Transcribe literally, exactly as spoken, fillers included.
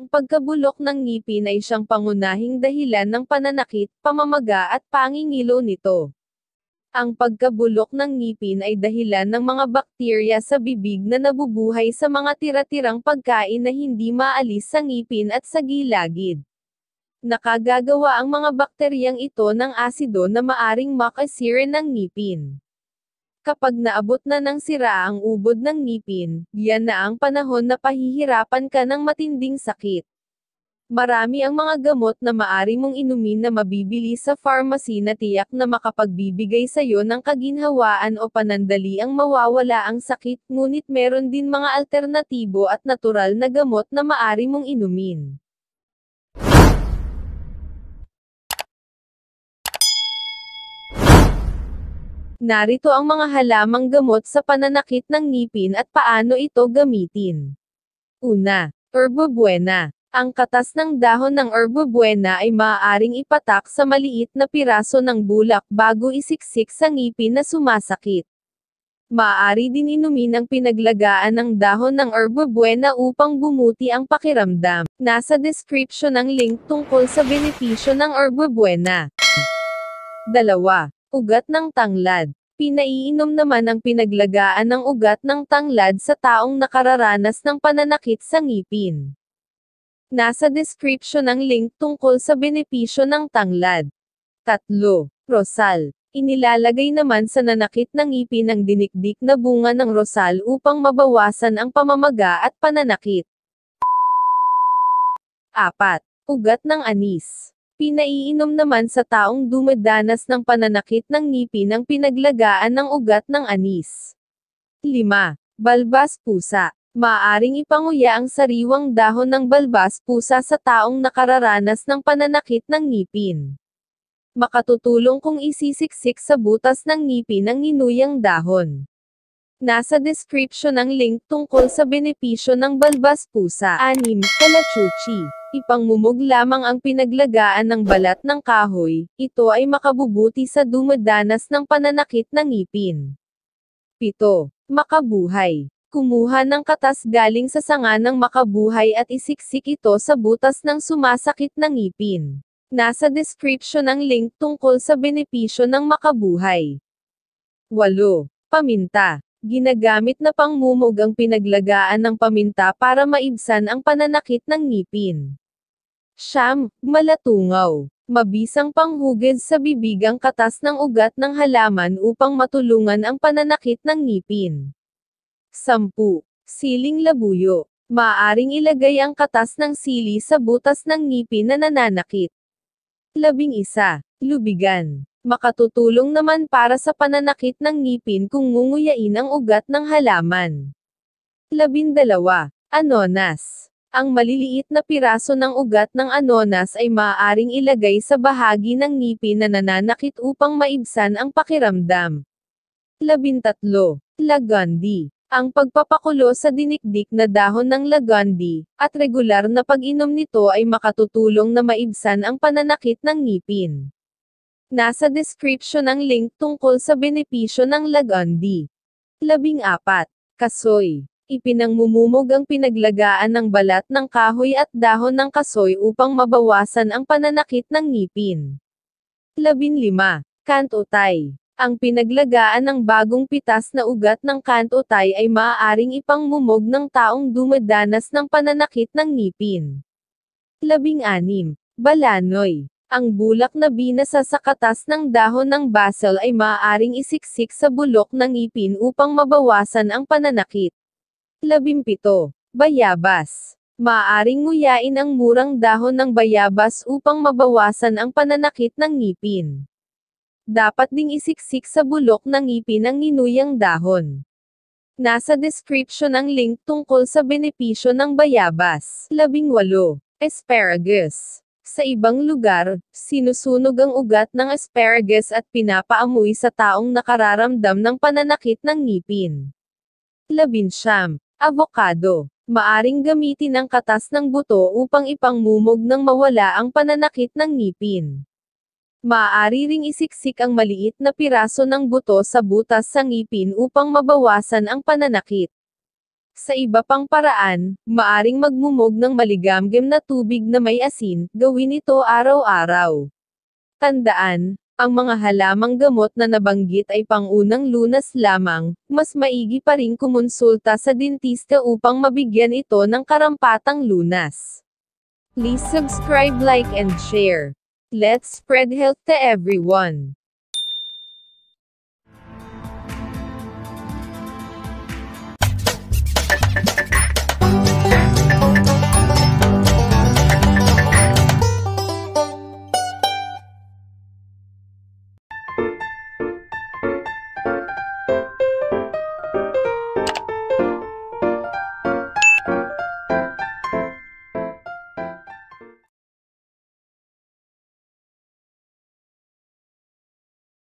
Ang pagkabulok ng ngipin ay siyang pangunahing dahilan ng pananakit, pamamaga at pangingilo nito. Ang pagkabulok ng ngipin ay dahilan ng mga bakterya sa bibig na nabubuhay sa mga tira-tirang pagkain na hindi maalis sa ngipin at sa gilagid. Nakagagawa ang mga bakteryang ito ng asido na maaring makasira ng ngipin. Kapag naabot na ng sira ang ubod ng ngipin, yan na ang panahon na pahihirapan ka ng matinding sakit. Marami ang mga gamot na maaari mong inumin na mabibili sa pharmacy na tiyak na makapagbibigay sa iyo ng kaginhawaan o panandali ang mawawala ang sakit, ngunit meron din mga alternatibo at natural na gamot na maaari mong inumin. Narito ang mga halamang gamot sa pananakit ng ngipin at paano ito gamitin. Una, Herba Buena. Ang katas ng dahon ng Herba Buena ay maaaring ipatak sa maliit na piraso ng bulak bago isiksik sa ngipin na sumasakit. Maaari din inumin ang pinaglagaan ng dahon ng Herba Buena upang bumuti ang pakiramdam. Nasa description ang link tungkol sa benepisyo ng Herba Buena. Dalawa. Ugat ng tanglad. Pinaiinom naman ang pinaglagaan ng ugat ng tanglad sa taong nakararanas ng pananakit sa ngipin. Nasa description ang link tungkol sa benepisyo ng tanglad. Tatlo. Rosal. Inilalagay naman sa nanakit ng ngipin ang dinikdik na bunga ng rosal upang mabawasan ang pamamaga at pananakit. Apat. Ugat ng anis. Pinaiinom naman sa taong dumadanas ng pananakit ng ngipin ang pinaglagaan ng ugat ng anis. Lima. Balbas pusa. Maaaring ipanguya ang sariwang dahon ng balbas pusa sa taong nakararanas ng pananakit ng ngipin. Makatutulong kung isisiksik sa butas ng ngipin ang ninuyang dahon. Nasa description ang link tungkol sa benepisyo ng balbas pusa. Anim. Kalachuchi. Ipangmumog lamang ang pinaglagaan ng balat ng kahoy, ito ay makabubuti sa dumadanas ng pananakit ng ngipin. Pito. Makabuhay. Kumuha ng katas galing sa sanga ng makabuhay at isiksik ito sa butas ng sumasakit na ngipin. Nasa description ang link tungkol sa benepisyo ng makabuhay. Walo. Paminta. Ginagamit na pangmumog ang pinaglagaan ng paminta para maibsan ang pananakit ng ngipin. Siyam. Malatungaw. Mabisang panghugid sa bibig ang katas ng ugat ng halaman upang matulungan ang pananakit ng ngipin. Sampu. Siling labuyo. Maaaring ilagay ang katas ng sili sa butas ng ngipin na nananakit. Labing isa. Lubigan. Makatutulong naman para sa pananakit ng ngipin kung ngunguyain ang ugat ng halaman. Labindalawa. Anonas. Ang maliliit na piraso ng ugat ng anonas ay maaaring ilagay sa bahagi ng ngipin na nananakit upang maibsan ang pakiramdam. Labintatlo. Lagandi. Ang pagpapakulo sa dinikdik na dahon ng lagandi, at regular na pag-inom nito ay makatutulong na maibsan ang pananakit ng ngipin. Nasa description ang link tungkol sa benepisyo ng lagandi. Labing apat. Kasoy. Ipinangmumumog ang pinaglagaan ng balat ng kahoy at dahon ng kasoy upang mabawasan ang pananakit ng ngipin. Labinlima. Kantotay. Ang pinaglagaan ng bagong pitas na ugat ng kantotay ay maaaring ipangmumog ng taong dumadanas ng pananakit ng ngipin. Labing-anim. Balanoy. Ang bulak na binasa sa katas ng dahon ng basil ay maaaring isiksik sa bulok ng ngipin upang mabawasan ang pananakit. Labimpito. Bayabas. Maaaring nguyain ang murang dahon ng bayabas upang mabawasan ang pananakit ng ngipin. Dapat ding isiksik sa bulok ng ngipin ang ninuyang dahon. Nasa description ang link tungkol sa benepisyo ng bayabas. Labingwalo. Asparagus. Sa ibang lugar, sinusunog ang ugat ng asparagus at pinapaamoy sa taong nakararamdam ng pananakit ng ngipin. Labinsyam. Avocado. Maaring gamitin ang katas ng buto upang ipangmumog ng mawala ang pananakit ng ngipin. Maaari ring isiksik ang maliit na piraso ng buto sa butas sa ngipin upang mabawasan ang pananakit. Sa iba pang paraan, maaring magmumog ng maligamgam na tubig na may asin, gawin ito araw-araw. Tandaan, ang mga halamang gamot na nabanggit ay pang-unang lunas lamang, mas maigi pa ring kumonsulta sa dentista upang mabigyan ito ng karampatang lunas. Please subscribe, like and share. Let's spread health to everyone.